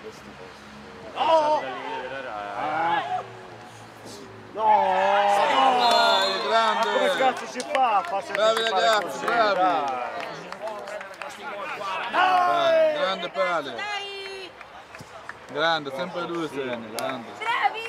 No! Grande! Ma come cazzo si fa? Bravi ragazzi, bravi! Grande pale! Grande, sempre lui Seni, grande! Bravi!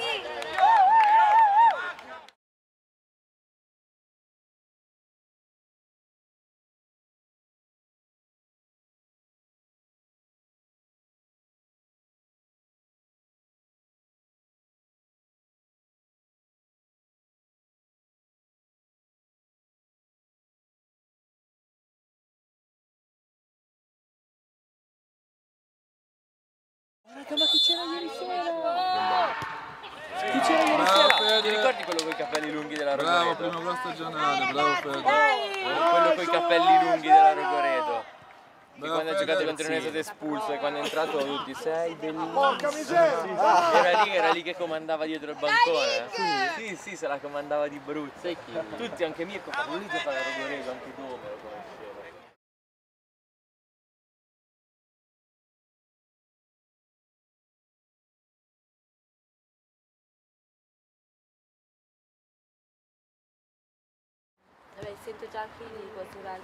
Ma chi c'era ieri sera? Chi c'era ieri sera? Ti ricordi quello con i capelli lunghi della Rogoredo? Bravo, primo gol stagionale, bravo Fede! Quello con i capelli lunghi della Rogoredo. Che quando ha giocato contro noi è stato espulso e quando è entrato tutti sei bellissimo. Porca miseria! Era lì che comandava dietro il bancone. Sì, se la comandava di brutto. Tutti, anche Mirko, lui gioca alla Rogoredo, anche tu me lo conoscevo. Vabbè, sento già il clinico sulla...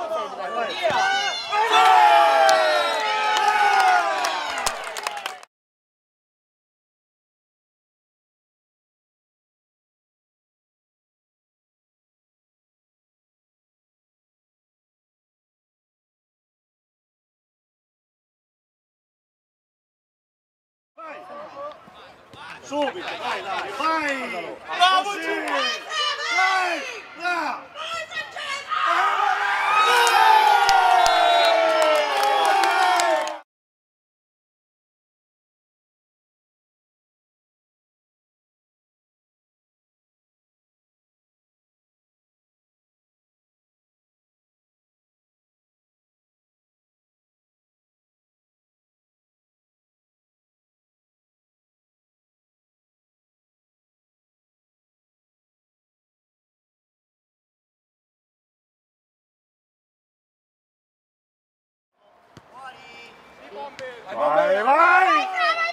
Subito, vai, vai! Bravo! Vai! Bravo! Vai, vai!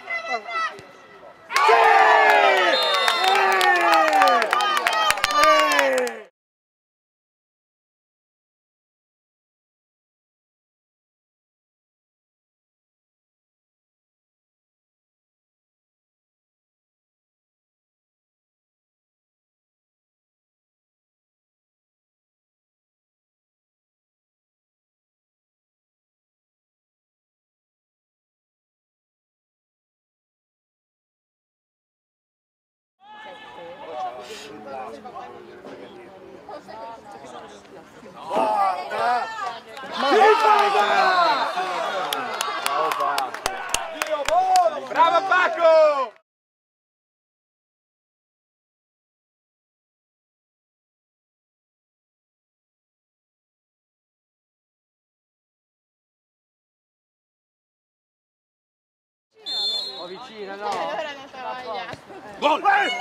Bravo Paco! Vicina, no? Gol!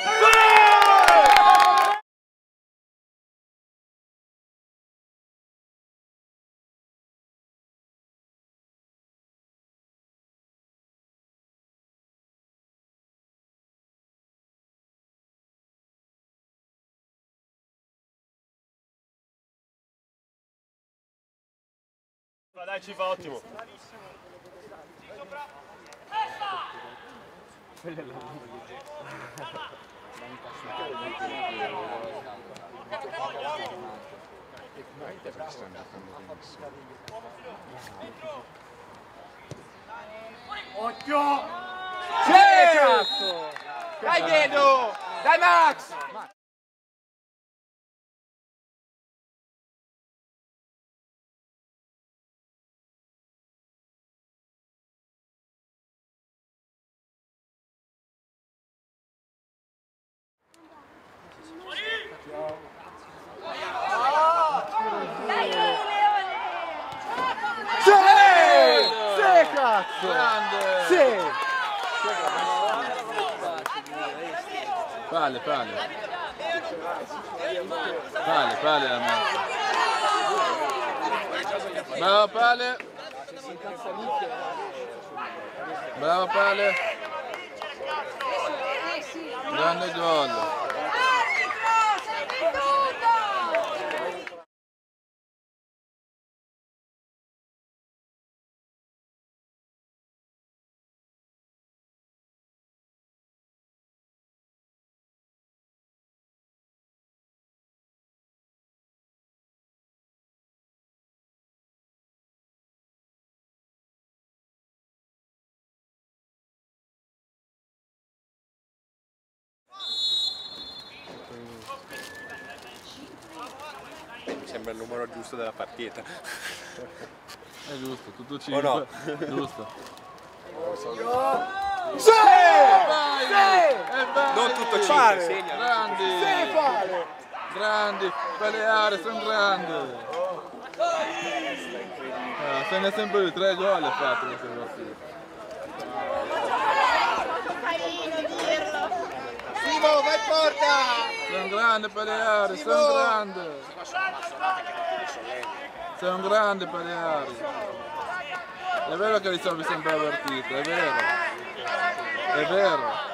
Dai, ci fa ottimo. Occhio! Sì, cazzo! Dai Gedo! Dai Max! Sì, cazzo! Grande! Sì! Pale, pale! Pale la mano! Bravo pale! Bravo Pale. Grande gol. Sembra il numero giusto della partita. È giusto, tutto 5. O no? Giusto. Sì! Vai! E vai! Non tutto 5, segna. Grandi! Grandi! Paleare, sono grandi! Segna sempre lui, 3 gol ha fatto questa partita. Simo, vai in porta! Sono grande Paleari, sono grande! Sei un grande Paleari! È vero che risolvi sempre la partita, è vero! È vero!